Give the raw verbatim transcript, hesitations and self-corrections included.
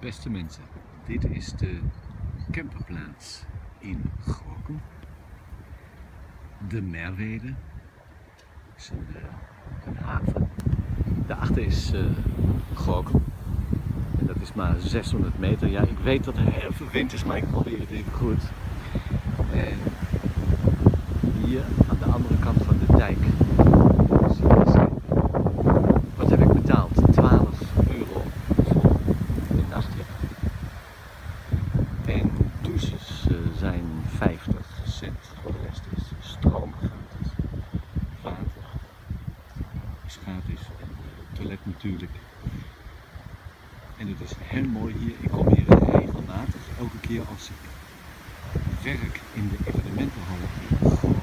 Beste mensen, dit is de camperplaats in Gorinchem. De Merwede is een, uh, een haven. Daarachter is uh, Gorinchem. En dat is maar zeshonderd meter. Ja, ik weet dat er heel veel wind is, maar ik probeer het even goed. En hier aan de andere kant van de dijk, wat heb ik betaald? twaalf euro voor een nachtje. En douches uh, zijn vijftig cent. Voor de rest is stroom gratis. Water is gratis. En toilet natuurlijk. En het is heel mooi hier. Ik kom hier regelmatig. Elke keer als ik werk in de evenementenhal in